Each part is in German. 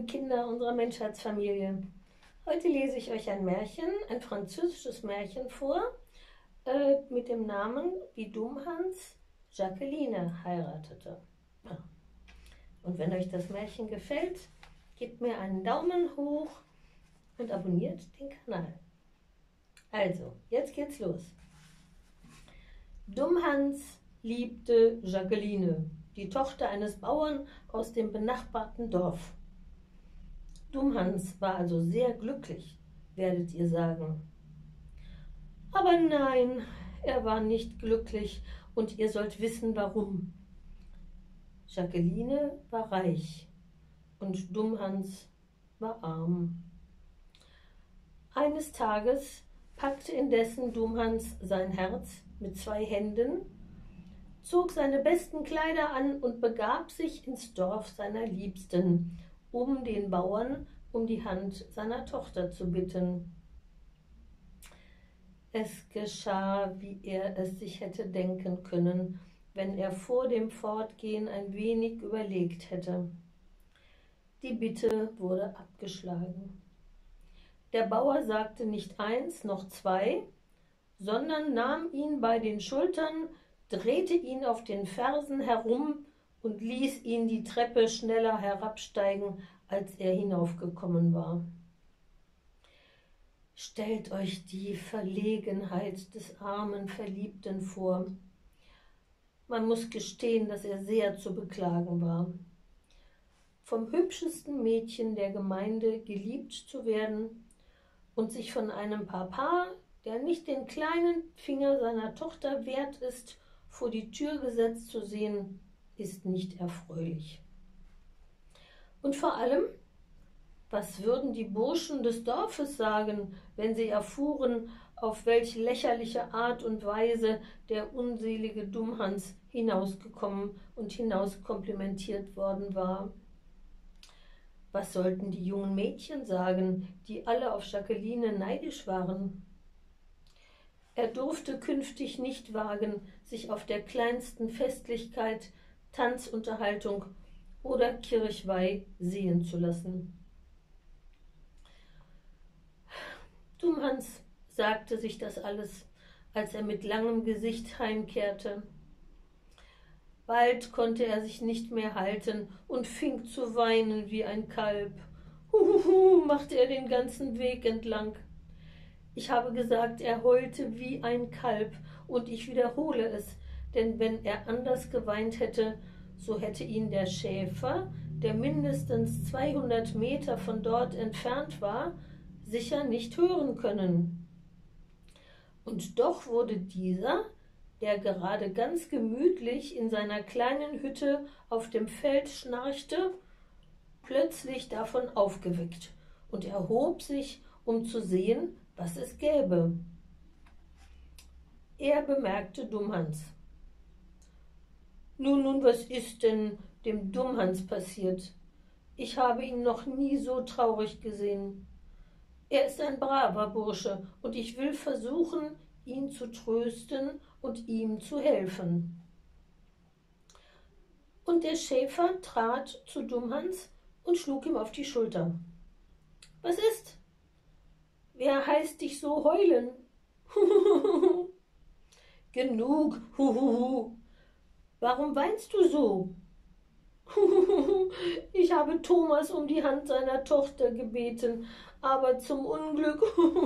lieben Kinder unserer Menschheitsfamilie. Heute lese ich euch ein Märchen, ein französisches Märchen vor, mit dem Namen Wie Dummhans Jacqueline heiratete. Ja. Und wenn euch das Märchen gefällt, gebt mir einen Daumen hoch und abonniert den Kanal. Also, jetzt geht's los. Dummhans liebte Jacqueline, die Tochter eines Bauern aus dem benachbarten Dorf. Dummhans war also sehr glücklich, werdet ihr sagen. Aber nein, er war nicht glücklich und ihr sollt wissen, warum. Jacqueline war reich und Dummhans war arm. Eines Tages packte indessen Dummhans sein Herz mit 2 Händen, zog seine besten Kleider an und begab sich ins Dorf seiner Liebsten, um den Bauern um die Hand seiner Tochter zu bitten. Es geschah, wie er es sich hätte denken können, wenn er vor dem Fortgehen ein wenig überlegt hätte. Die Bitte wurde abgeschlagen. Der Bauer sagte nicht 1 noch 2, sondern nahm ihn bei den Schultern, drehte ihn auf den Fersen herum und ließ ihn die Treppe schneller herabsteigen, als er hinaufgekommen war. Stellt euch die Verlegenheit des armen Verliebten vor. Man muss gestehen, dass er sehr zu beklagen war. Vom hübschesten Mädchen der Gemeinde geliebt zu werden und sich von einem Papa, der nicht den kleinen Finger seiner Tochter wert ist, vor die Tür gesetzt zu sehen, ist nicht erfreulich. Und vor allem, was würden die Burschen des Dorfes sagen, wenn sie erfuhren, auf welch lächerliche Art und Weise der unselige Dummhans hinausgekommen und hinauskomplimentiert worden war? Was sollten die jungen Mädchen sagen, die alle auf Jacqueline neidisch waren? Er durfte künftig nicht wagen, sich auf der kleinsten Festlichkeit, Tanzunterhaltung oder Kirchweih sehen zu lassen. Dummhans sagte sich das alles, als er mit langem Gesicht heimkehrte. Bald konnte er sich nicht mehr halten und fing zu weinen wie ein Kalb. Huhuhu, machte er den ganzen Weg entlang. Ich habe gesagt, er heulte wie ein Kalb, und ich wiederhole es, denn wenn er anders geweint hätte, so hätte ihn der Schäfer, der mindestens 200 Meter von dort entfernt war, sicher nicht hören können. Und doch wurde dieser, der gerade ganz gemütlich in seiner kleinen Hütte auf dem Feld schnarchte, plötzlich davon aufgeweckt und erhob sich, um zu sehen, was es gäbe. Er bemerkte Dummhans. Nun, was ist denn dem Dummhans passiert? Ich habe ihn noch nie so traurig gesehen. Er ist ein braver Bursche, und ich will versuchen, ihn zu trösten und ihm zu helfen. Und der Schäfer trat zu Dummhans und schlug ihm auf die Schulter. Was ist? Wer heißt dich so heulen? Genug, huhuhu. Warum weinst du so? Ich habe Thomas um die Hand seiner Tochter gebeten, aber zum Unglück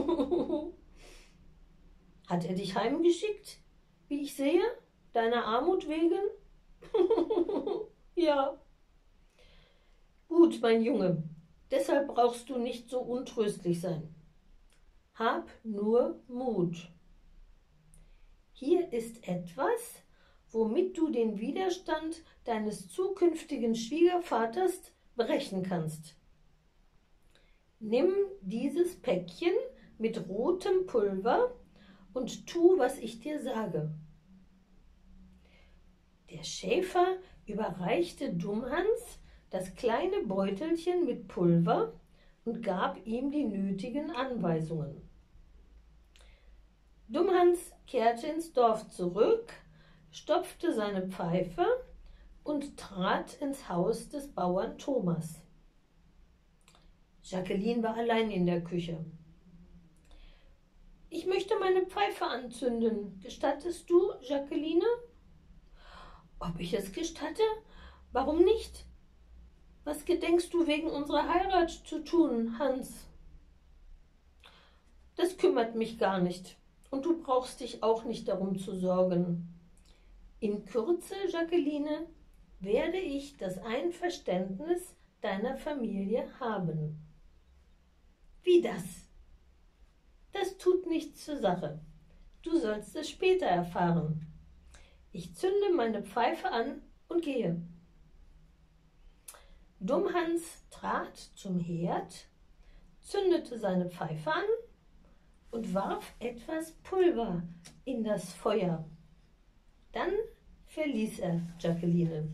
hat er dich heimgeschickt, wie ich sehe, deiner Armut wegen? Ja. Gut, mein Junge, deshalb brauchst du nicht so untröstlich sein. Hab nur Mut. Hier ist etwas, womit du den Widerstand deines zukünftigen Schwiegervaters brechen kannst. Nimm dieses Päckchen mit rotem Pulver und tu, was ich dir sage. Der Schäfer überreichte Dummhans das kleine Beutelchen mit Pulver und gab ihm die nötigen Anweisungen. Dummhans kehrte ins Dorf zurück, stopfte seine Pfeife und trat ins Haus des Bauern Thomas. Jacqueline war allein in der Küche. »Ich möchte meine Pfeife anzünden. Gestattest du, Jacqueline?« »Ob ich es gestatte? Warum nicht? Was gedenkst du wegen unserer Heirat zu tun, Hans?« »Das kümmert mich gar nicht, und du brauchst dich auch nicht darum zu sorgen. In Kürze, Jacqueline, werde ich das Einverständnis deiner Familie haben.« »Wie das?« »Das tut nichts zur Sache. Du sollst es später erfahren. Ich zünde meine Pfeife an und gehe.« Dummhans trat zum Herd, zündete seine Pfeife an und warf etwas Pulver in das Feuer. Dann verließ er Jacqueline.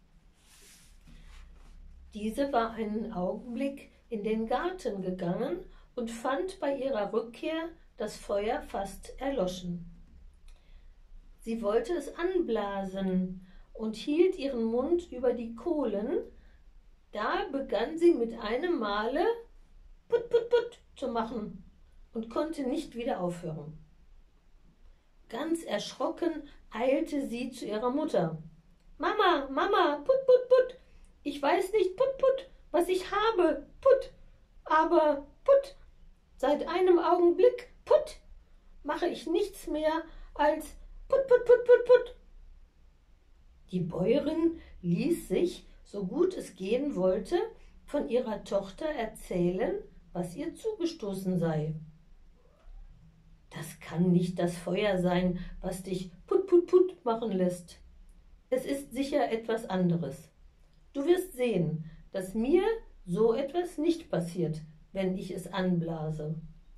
Diese war einen Augenblick in den Garten gegangen und fand bei ihrer Rückkehr das Feuer fast erloschen. Sie wollte es anblasen und hielt ihren Mund über die Kohlen. Da begann sie mit einem Male Put, Put, Put zu machen und konnte nicht wieder aufhören. Ganz erschrocken eilte sie zu ihrer Mutter. »Mama, Mama, Put, Put, Put, ich weiß nicht, Put, Put, was ich habe, Put, aber Put, seit einem Augenblick, Put, mache ich nichts mehr als Put, Put, Put, Put, Put.« Die Bäuerin ließ sich, so gut es gehen wollte, von ihrer Tochter erzählen, was ihr zugestoßen sei. »Das kann nicht das Feuer sein, was dich Put, Put, Put machen lässt. Es ist sicher etwas anderes. Du wirst sehen, dass mir so etwas nicht passiert, wenn ich es anblase.«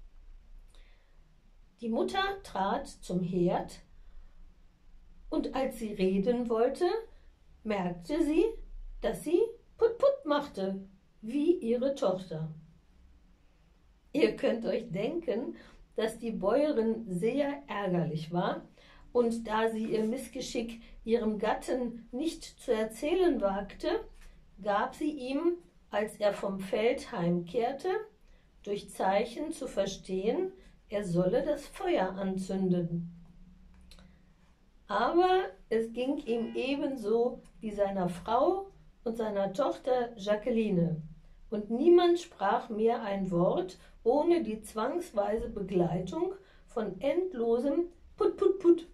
Die Mutter trat zum Herd, und als sie reden wollte, merkte sie, dass sie Put, Put machte, wie ihre Tochter. Ihr könnt euch denken, dass die Bäuerin sehr ärgerlich war, und da sie ihr Missgeschick ihrem Gatten nicht zu erzählen wagte, gab sie ihm, als er vom Feld heimkehrte, durch Zeichen zu verstehen, er solle das Feuer anzünden. Aber es ging ihm ebenso wie seiner Frau und seiner Tochter Jacqueline, und niemand sprach mehr ein Wort ohne die zwangsweise Begleitung von endlosem Put, Put, Put.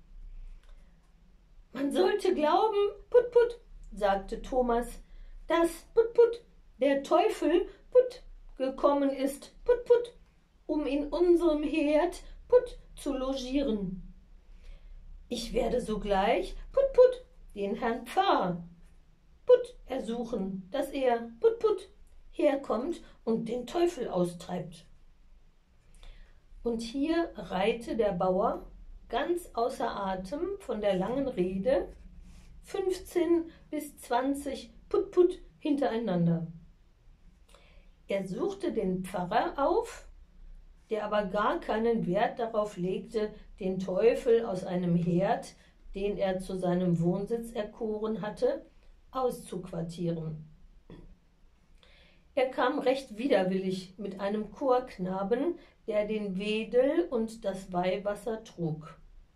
»Man sollte glauben, Put, Put«, sagte Thomas, »dass Put, Put, der Teufel Put gekommen ist, Put, Put, um in unserem Herd Put zu logieren. Ich werde sogleich Put, Put, den Herrn Pfarrer Put ersuchen, dass er Put, Put herkommt und den Teufel austreibt.« Und hier reihte der Bauer, ganz außer Atem von der langen Rede, 15 bis 20 Put, Put hintereinander. Er suchte den Pfarrer auf, der aber gar keinen Wert darauf legte, den Teufel aus einem Herd, den er zu seinem Wohnsitz erkoren hatte, auszuquartieren. Er kam recht widerwillig mit einem Chorknaben, der den Wedel und das Weihwasser trug.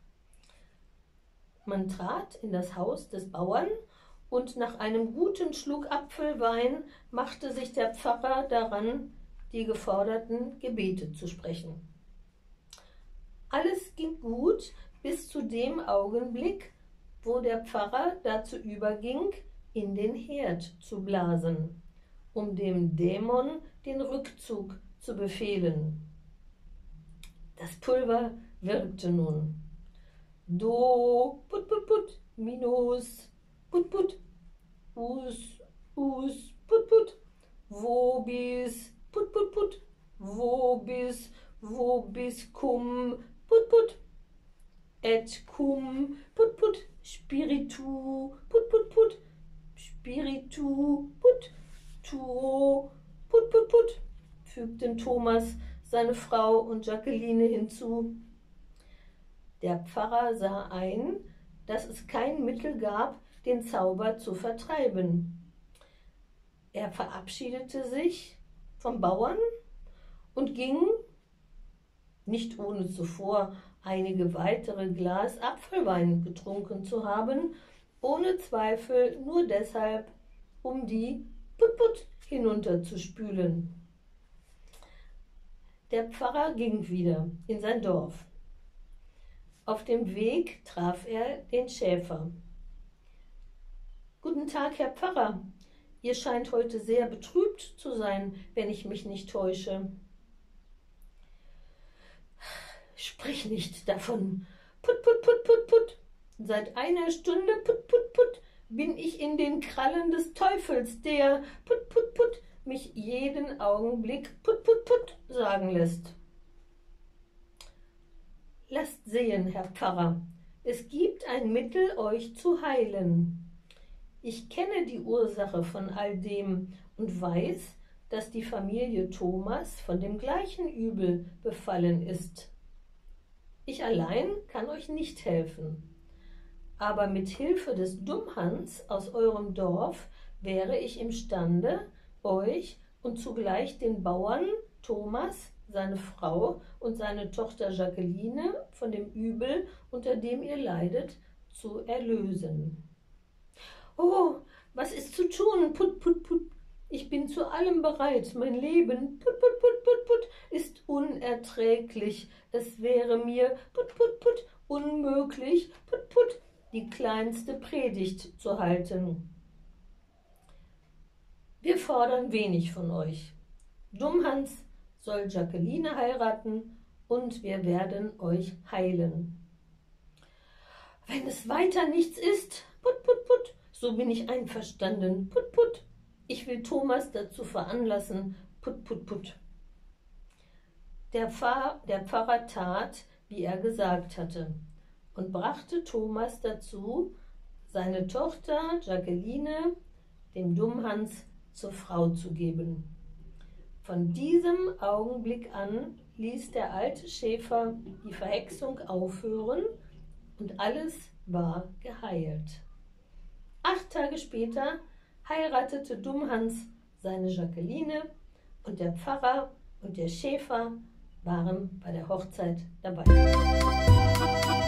Man trat in das Haus des Bauern, und nach einem guten Schluck Apfelwein machte sich der Pfarrer daran, die geforderten Gebete zu sprechen. Alles ging gut bis zu dem Augenblick, wo der Pfarrer dazu überging, in den Herd zu blasen, um dem Dämon den Rückzug zu befehlen. Das Pulver wirkte nun. Do, put, put, put, minus, put, put, us, put, put, vobis, put, put, put, vobis, cum, put, put, et cum, put, put, spiritu, put, spiritu, put, tuo, put, fügten Thomas, seine Frau und Jacqueline hinzu. Der Pfarrer sah ein, dass es kein Mittel gab, den Zauber zu vertreiben. Er verabschiedete sich, vom Bauern und ging, nicht ohne zuvor einige weitere Glas Apfelwein getrunken zu haben, ohne Zweifel nur deshalb, um die Put-Put hinunterzuspülen. Der Pfarrer ging wieder in sein Dorf. Auf dem Weg traf er den Schäfer. »Guten Tag, Herr Pfarrer. Ihr scheint heute sehr betrübt zu sein, wenn ich mich nicht täusche.« »Sprich nicht davon. Put, put, put, put, put. Seit einer Stunde, put, put, put, bin ich in den Krallen des Teufels, der, put, put, put, mich jeden Augenblick, put, put, put, sagen lässt.« »Lasst sehen, Herr Pfarrer, es gibt ein Mittel, euch zu heilen. Ich kenne die Ursache von all dem und weiß, dass die Familie Thomas von dem gleichen Übel befallen ist. Ich allein kann euch nicht helfen, aber mit Hilfe des Dummhans aus eurem Dorf wäre ich imstande, euch und zugleich den Bauern Thomas, seine Frau und seine Tochter Jacqueline von dem Übel, unter dem ihr leidet, zu erlösen.« »Oh, was ist zu tun? Put, put, put. Ich bin zu allem bereit. Mein Leben, put, put, put, put, put, ist unerträglich. Es wäre mir, put, put, put, unmöglich, put, put, die kleinste Predigt zu halten. Wir fordern wenig von euch. Dummhans soll Jacqueline heiraten und wir werden euch heilen. Wenn es weiter nichts ist, put, put, put, so bin ich einverstanden, put, put. Ich will Thomas dazu veranlassen, put, put, put. Der Pfarrer tat, wie er gesagt hatte, und brachte Thomas dazu, seine Tochter Jacqueline dem Dummhans zur Frau zu geben. Von diesem Augenblick an ließ der alte Schäfer die Verhexung aufhören und alles war geheilt. 8 Tage später heiratete Dummhans seine Jacqueline und der Pfarrer und der Schäfer waren bei der Hochzeit dabei.